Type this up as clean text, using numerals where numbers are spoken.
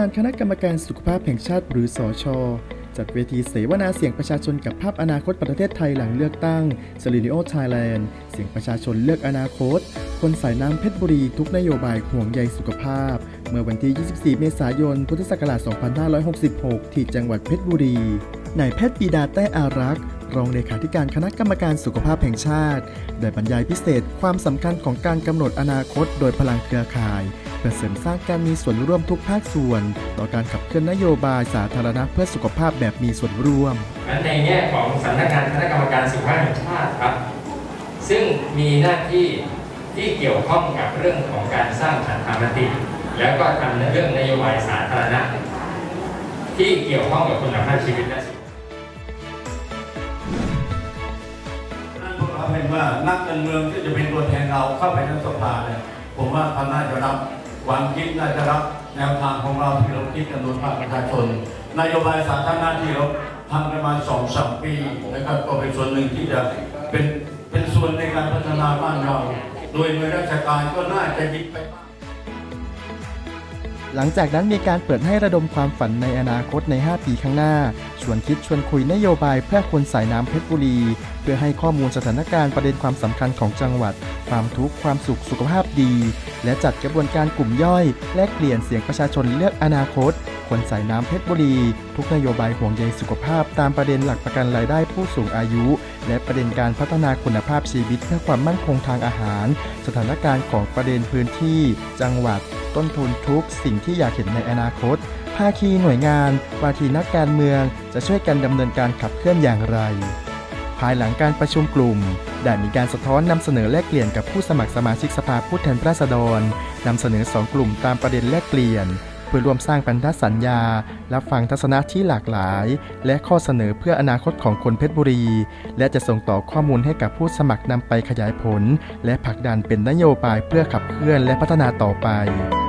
การคณะกรรมการสุขภาพแห่งชาติหรือสช.จัดเวทีเสวนาเสียงประชาชนกับภาพอนาคตประเทศไทยหลังเลือกตั้ง Selenio Thailand เสียงประชาชนเลือกอนาคตคนสายน้ำเพชรบุรีทุกนโยบายห่วงใยสุขภาพเมื่อวันที่ 24 เมษายน พุทธศักราช 2566 ที่จังหวัดเพชรบุรีนายแพทย์ปีดาแต้อารักษ์รองเลขาธิการคณะกรรมการสุขภาพแห่งชาติได้บรรยายพิเศษความสำคัญของการกำหนดอนาคตโดยพลังเครือข่ายเพื่อเสริมสร้างการมีส่วนร่วมทุกภาคส่วนต่อการขับเคลื่อนนโยบายสาธารณะเพื่อสุขภาพแบบมีส่วนร่วมในแง่ของสำนักงานคณะกรรมการสุขภาพแห่งชาติครับซึ่งมีหน้าที่ที่เกี่ยวข้องกับเรื่องของการสร้างฉันทามติแล้วก็ทำในเรื่องนโยบายสาธารณะที่เกี่ยวข้องกับคุณภาพชีวิตและพวกเราเห็นว่านักการเมืองที่จะเป็นตัวแทนเราเข้าไปในสภาเนี่ยผมว่าเขาน่าจะรับความคิดน่าจะรับแนวทางของเราที่เราคิดกันโดยภาคประชาชนนโยบายสาธารณะที่เราทำกันมา 2-3 ปีนะครับก็เป็นส่วนหนึ่งที่จะเป็นส่วนในการพัฒนาบ้านเราโดยหน่วยราชการก็น่าจะยึดไปหลังจากนั้นมีการเปิดให้ระดมความฝันในอนาคตใน 5 ปีข้างหน้าชวนคิดชวนคุยนโยบายเพื่อคนสายน้ำเพชรบุรีเพื่อให้ข้อมูลสถานการณ์ประเด็นความสำคัญของจังหวัดความทุกข์ความสุขสุขภาพดีและจัดกระบวนการกลุ่มย่อยแลกเปลี่ยนเสียงประชาชนเลือกอนาคตคนสายน้ำเพชรบุรีทุกนโยบายห่วงใยสุขภาพตามประเด็นหลักประกันรายได้ผู้สูงอายุและประเด็นการพัฒนาคุณภาพชีวิตเพื่อความมั่นคงทางอาหารสถานการณ์ของประเด็นพื้นที่จังหวัดต้นทุนทุกสิ่งที่อยากเห็นในอนาคตภาคีหน่วยงานวาทีนักการเมืองจะช่วยกันดำเนินการขับเคลื่อนอย่างไรภายหลังการประชุมกลุ่มได้มีการสะท้อนนำเสนอแลกเปลี่ยนกับผู้สมัครสมาชิกสภาผู้แทนราษฎรนำเสนอ2 กลุ่มตามประเด็นแลกเปลี่ยนเพื่อร่วมสร้างพันธสัญญารับฟังทัศนะที่หลากหลายและข้อเสนอเพื่ออนาคตของคนเพชรบุรีและจะส่งต่อข้อมูลให้กับผู้สมัครนำไปขยายผลและผลักดันเป็นนโยบายเพื่อขับเคลื่อนและพัฒนาต่อไป